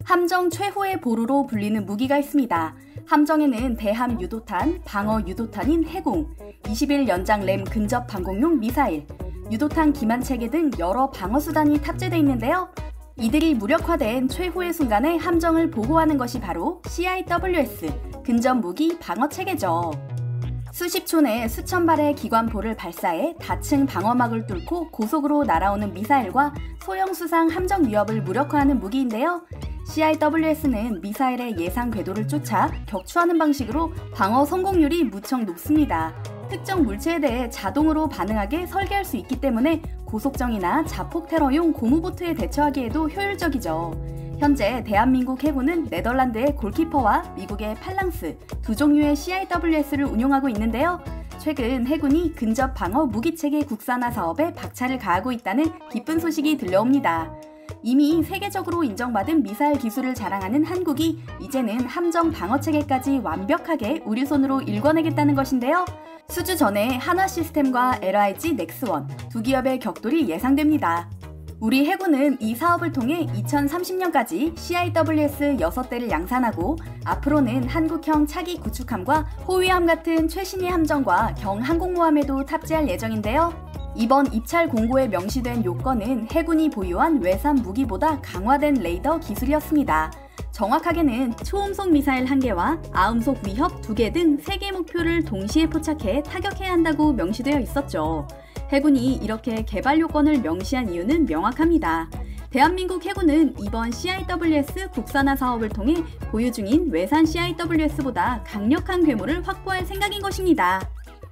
함정 최후의 보루로 불리는 무기가 있습니다. 함정에는 대함 유도탄, 방어 유도탄인 해궁, 21연장 램 근접 방공용 미사일, 유도탄 기만 체계 등 여러 방어 수단이 탑재되어 있는데요. 이들이 무력화된 최후의 순간에 함정을 보호하는 것이 바로 CIWS, 근접 무기 방어 체계죠. 수십 초 내 수천 발의 기관포를 발사해 다층 방어막을 뚫고 고속으로 날아오는 미사일과 소형 수상 함정 위협을 무력화하는 무기인데요. CIWS는 미사일의 예상 궤도를 쫓아 격추하는 방식으로 방어 성공률이 무척 높습니다. 특정 물체에 대해 자동으로 반응하게 설계할 수 있기 때문에 고속정이나 자폭 테러용 고무보트에 대처하기에도 효율적이죠. 현재 대한민국 해군은 네덜란드의 골키퍼와 미국의 팔랑스 두 종류의 CIWS를 운용하고 있는데요. 최근 해군이 근접 방어 무기체계 국산화 사업에 박차를 가하고 있다는 기쁜 소식이 들려옵니다. 이미 세계적으로 인정받은 미사일 기술을 자랑하는 한국이 이제는 함정 방어체계까지 완벽하게 우리 손으로 일궈내겠다는 것인데요. 수주 전에 한화시스템과 LIG 넥스원 두 기업의 격돌이 예상됩니다. 우리 해군은 이 사업을 통해 2030년까지 CIWS 6대를 양산하고 앞으로는 한국형 차기 구축함과 호위함 같은 최신의 함정과 경항공모함에도 탑재할 예정인데요. 이번 입찰 공고에 명시된 요건은 해군이 보유한 외산 무기보다 강화된 레이더 기술이었습니다. 정확하게는 초음속 미사일 1개와 아음속 위협 2개 등 3개 목표를 동시에 포착해 타격해야 한다고 명시되어 있었죠. 해군이 이렇게 개발 요건을 명시한 이유는 명확합니다. 대한민국 해군은 이번 CIWS 국산화 사업을 통해 보유 중인 외산 CIWS보다 강력한 괴물을 확보할 생각인 것입니다.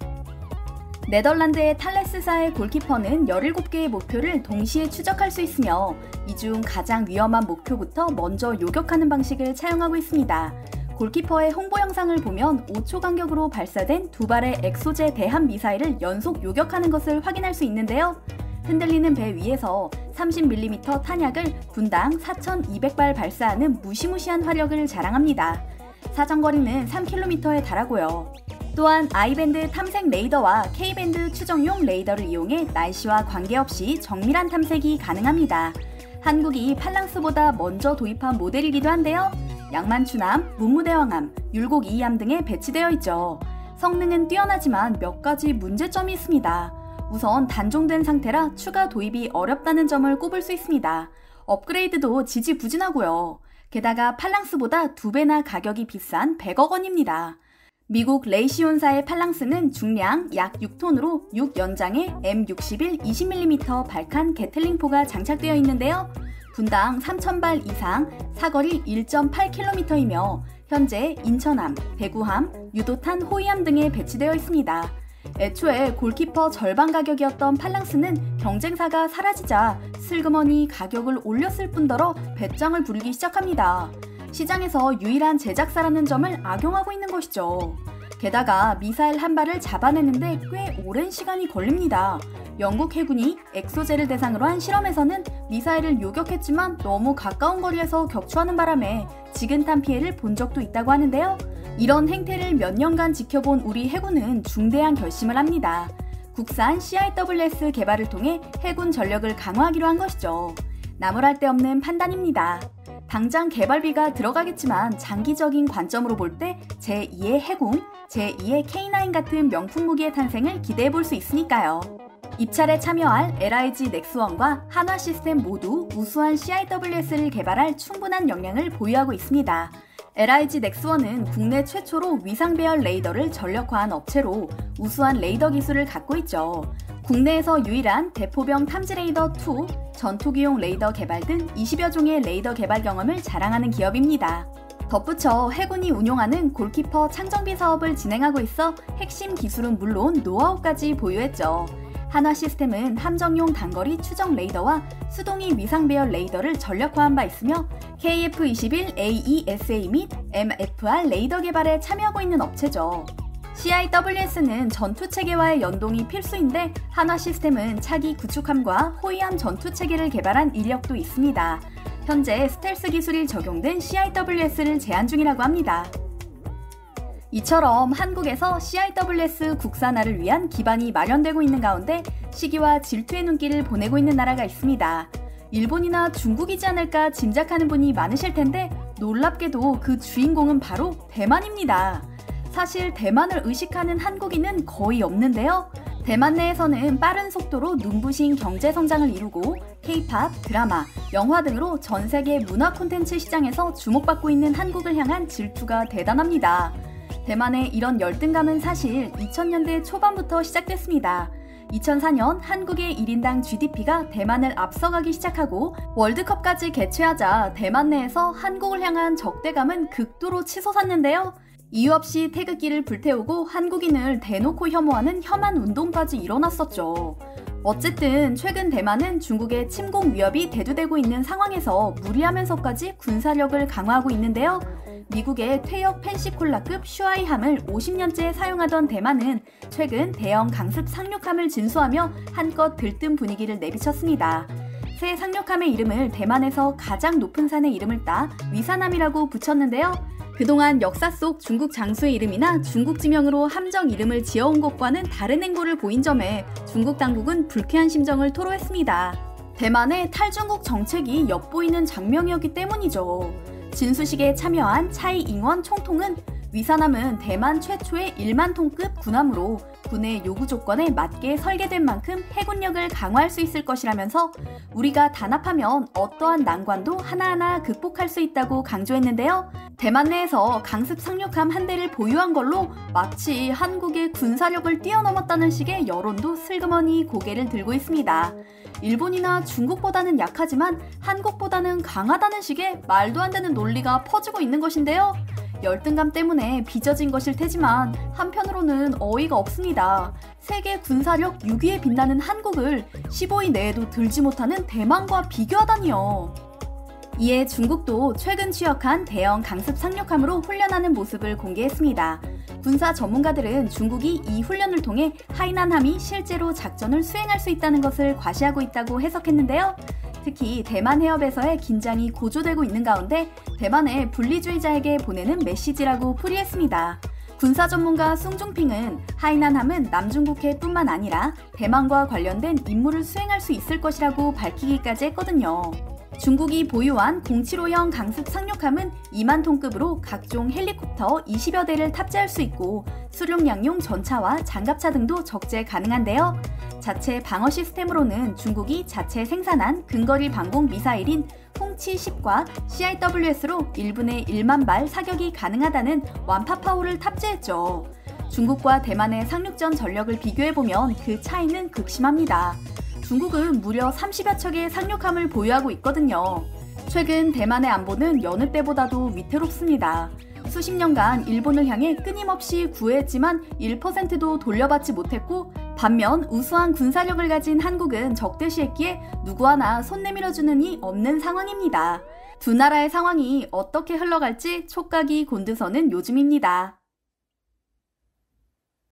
네덜란드의 탈레스사의 골키퍼는 17개의 목표를 동시에 추적할 수 있으며 이 중 가장 위험한 목표부터 먼저 요격하는 방식을 차용하고 있습니다. 골키퍼의 홍보 영상을 보면 5초 간격으로 발사된 2발의 엑소제 대함 미사일을 연속 요격하는 것을 확인할 수 있는데요. 흔들리는 배 위에서 30mm 탄약을 분당 4,200발 발사하는 무시무시한 화력을 자랑합니다. 사정거리는 3km에 달하고요. 또한 I밴드 탐색 레이더와 K밴드 추정용 레이더를 이용해 날씨와 관계없이 정밀한 탐색이 가능합니다. 한국이 팔랑스보다 먼저 도입한 모델이기도 한데요. 양만추남, 문무대왕함, 율곡 2함 등에 배치되어 있죠. 성능은 뛰어나지만 몇 가지 문제점이 있습니다. 우선 단종된 상태라 추가 도입이 어렵다는 점을 꼽을 수 있습니다. 업그레이드도 지지부진하고요. 게다가 팔랑스보다 2배나 가격이 비싼 100억 원입니다. 미국 레이시온사의 팔랑스는 중량 약 6톤으로 6연장의 M61 20mm 발칸 게틀링포가 장착되어 있는데요. 분당 3,000발 이상, 사거리 1.8km이며 현재 인천함, 대구함, 유도탄 호위함 등에 배치되어 있습니다. 애초에 골키퍼 절반 가격이었던 팔랑스는 경쟁사가 사라지자 슬그머니 가격을 올렸을 뿐더러 배짱을 부리기 시작합니다. 시장에서 유일한 제작사라는 점을 악용하고 있는 것이죠. 게다가 미사일 한 발을 잡아내는데 꽤 오랜 시간이 걸립니다. 영국 해군이 엑소제를 대상으로 한 실험에서는 미사일을 요격했지만 너무 가까운 거리에서 격추하는 바람에 지근탄 피해를 본 적도 있다고 하는데요. 이런 행태를 몇 년간 지켜본 우리 해군은 중대한 결심을 합니다. 국산 CIWS 개발을 통해 해군 전력을 강화하기로 한 것이죠. 나무랄 데 없는 판단입니다. 당장 개발비가 들어가겠지만 장기적인 관점으로 볼 때 제2의 해군, 제2의 K9 같은 명품 무기의 탄생을 기대해 볼 수 있으니까요. 입찰에 참여할 LIG 넥스원과 한화시스템 모두 우수한 CIWS를 개발할 충분한 역량을 보유하고 있습니다. LIG 넥스원은 국내 최초로 위상배열 레이더를 전력화한 업체로 우수한 레이더 기술을 갖고 있죠. 국내에서 유일한 대포병 탐지 레이더 2, 전투기용 레이더 개발 등 20여 종의 레이더 개발 경험을 자랑하는 기업입니다. 덧붙여 해군이 운용하는 골키퍼 창정비 사업을 진행하고 있어 핵심 기술은 물론 노하우까지 보유했죠. 한화시스템은 함정용 단거리 추정 레이더와 수동이 위상배열 레이더를 전력화한 바 있으며 KF-21 AESA 및 MFR 레이더 개발에 참여하고 있는 업체죠. CIWS는 전투체계와의 연동이 필수인데 한화시스템은 차기 구축함과 호위함 전투체계를 개발한 이력도 있습니다. 현재 스텔스 기술이 적용된 CIWS를 제안 중이라고 합니다. 이처럼 한국에서 CIWS 국산화를 위한 기반이 마련되고 있는 가운데 시기와 질투의 눈길을 보내고 있는 나라가 있습니다. 일본이나 중국이지 않을까 짐작하는 분이 많으실 텐데 놀랍게도 그 주인공은 바로 대만입니다. 사실 대만을 의식하는 한국인은 거의 없는데요. 대만 내에서는 빠른 속도로 눈부신 경제 성장을 이루고 K-팝, 드라마, 영화 등으로 전 세계 문화 콘텐츠 시장에서 주목받고 있는 한국을 향한 질투가 대단합니다. 대만의 이런 열등감은 사실 2000년대 초반부터 시작됐습니다. 2004년 한국의 1인당 GDP가 대만을 앞서가기 시작하고 월드컵까지 개최하자 대만 내에서 한국을 향한 적대감은 극도로 치솟았는데요. 이유 없이 태극기를 불태우고 한국인을 대놓고 혐오하는 혐한 운동까지 일어났었죠. 어쨌든 최근 대만은 중국의 침공 위협이 대두되고 있는 상황에서 무리하면서까지 군사력을 강화하고 있는데요. 미국의 퇴역 펜시콜라급 슈아이함을 50년째 사용하던 대만은 최근 대형 강습 상륙함을 진수하며 한껏 들뜬 분위기를 내비쳤습니다. 새 상륙함의 이름을 대만에서 가장 높은 산의 이름을 따 위산함이라고 붙였는데요. 그동안 역사 속 중국 장수의 이름이나 중국 지명으로 함정 이름을 지어온 것과는 다른 행보를 보인 점에 중국 당국은 불쾌한 심정을 토로했습니다. 대만의 탈중국 정책이 엿보이는 장면이었기 때문이죠. 진수식에 참여한 차이 잉원 총통은 위산함은 대만 최초의 1만 톤급 군함으로 군의 요구 조건에 맞게 설계된 만큼 해군력을 강화할 수 있을 것이라면서 우리가 단합하면 어떠한 난관도 하나하나 극복할 수 있다고 강조했는데요. 대만 내에서 강습 상륙함 한 대를 보유한 걸로 마치 한국의 군사력을 뛰어넘었다는 식의 여론도 슬그머니 고개를 들고 있습니다. 일본이나 중국보다는 약하지만 한국보다는 강하다는 식의 말도 안 되는 논리가 퍼지고 있는 것인데요. 열등감 때문에 빚어진 것일 테지만 한편으로는 어이가 없습니다. 세계 군사력 6위에 빛나는 한국을 15위 내에도 들지 못하는 대만과 비교하다니요. 이에 중국도 최근 취역한 대형 강습 상륙함으로 훈련하는 모습을 공개했습니다. 군사 전문가들은 중국이 이 훈련을 통해 하이난함이 실제로 작전을 수행할 수 있다는 것을 과시하고 있다고 해석했는데요. 특히 대만 해협에서의 긴장이 고조되고 있는 가운데 대만의 분리주의자에게 보내는 메시지라고 풀이했습니다. 군사 전문가 숭중핑은 하이난함은 남중국해뿐만 아니라 대만과 관련된 임무를 수행할 수 있을 것이라고 밝히기까지 했거든요. 중국이 보유한 075형 강습 상륙함은 2만 톤급으로 각종 헬리콥터 20여 대를 탑재할 수 있고 수륙양용 전차와 장갑차 등도 적재 가능한데요. 자체 방어 시스템으로는 중국이 자체 생산한 근거리 방공 미사일인 홍치-10과 CIWS로 1분에 1만 발 사격이 가능하다는 완파파워를 탑재했죠. 중국과 대만의 상륙전 전력을 비교해보면 그 차이는 극심합니다. 중국은 무려 30여 척의 상륙함을 보유하고 있거든요. 최근 대만의 안보는 여느 때보다도 위태롭습니다. 수십 년간 일본을 향해 끊임없이 구애했지만 1%도 돌려받지 못했고 반면 우수한 군사력을 가진 한국은 적대시했기에 누구 하나 손 내밀어주는 이 없는 상황입니다. 두 나라의 상황이 어떻게 흘러갈지 촉각이 곤두서는 요즘입니다.